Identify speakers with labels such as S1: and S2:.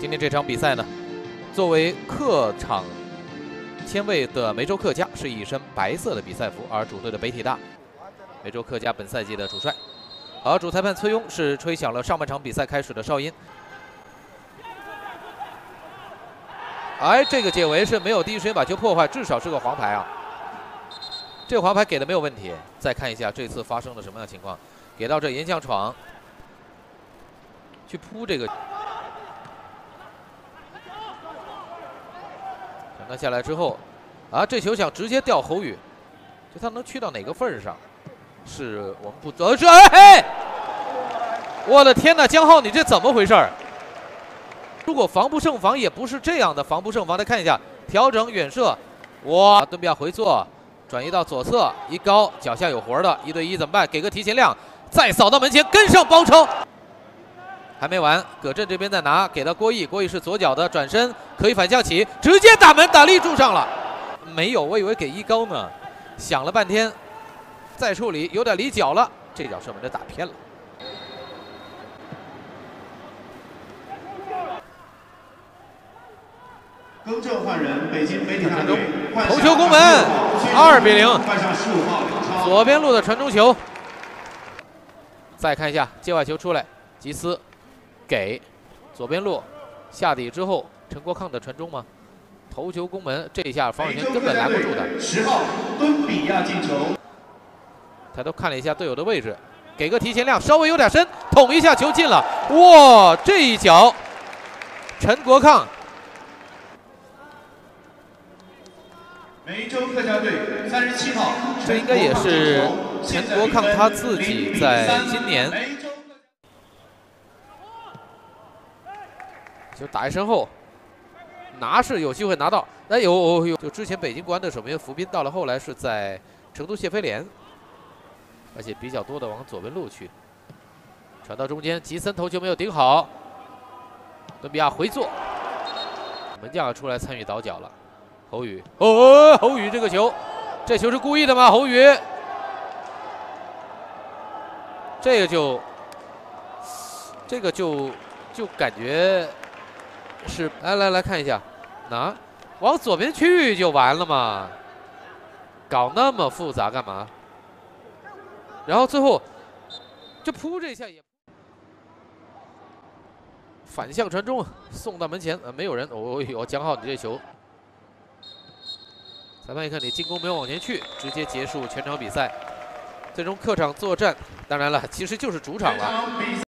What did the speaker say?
S1: 今天这场比赛呢，作为客场签位的梅州客家是一身白色的比赛服，而主队的北体大，梅州客家本赛季的主帅。好，主裁判崔庸是吹响了上半场比赛开始的哨音。哎，这个解围是没有第一时间把球破坏，至少是个黄牌啊。这个黄牌给的没有问题。再看一下这次发生了什么样的情况，给到这严向闯去扑这个。 抢断下来之后，啊，这球想直接吊侯宇，就他能去到哪个份儿上？是我们不责是哎，我的天哪，江浩，你这怎么回事儿？如果防不胜防，也不是这样的防不胜防。来看一下，调整远射，哇，敦比亚回做，转移到左侧，一高，脚下有活的，1对1怎么办？给个提前量，再扫到门前，跟上包抄。 还没完，葛振这边在拿，给到郭毅，郭毅是左脚的转身，可以反向起，直接打门，打立柱上了。没有，我以为给一高呢，想了半天，再处理有点离脚了，这脚射门就打偏了。
S2: 更正换人，北京北体大队
S1: 头球攻门，2比0。左边路的传中球。再看一下界外球出来，吉斯。 给左边路下底之后，陈国抗的传中吗？头球攻门，这一下防守圈根本拦不住的。
S2: 10号敦比亚进球。
S1: 抬头看了一下队友的位置，给个提前量，稍微有点深，捅一下球进了。哇，这一脚，陈国抗。
S2: 梅州客家队37号。
S1: 这应该也是陈国抗他自己在今年。 就打一身后，拿是有机会拿到，哎有，就之前北京国安的守门员伏斌，到了后来是在成都谢菲联，而且比较多的往左边路去，传到中间，吉森头球没有顶好，敦比亚回做，门将要出来参与倒脚了，侯宇，哦，侯宇这个球，这球是故意的吗？侯宇，这个就感觉。 是，来看一下，拿往左边去就完了嘛，搞那么复杂干嘛？然后最后就扑这一下也反向传中，送到门前，没有人。哦哟，江浩你这球，裁判一看你进攻没有往前去，直接结束全场比赛。最终客场作战，当然了，其实就是主场了。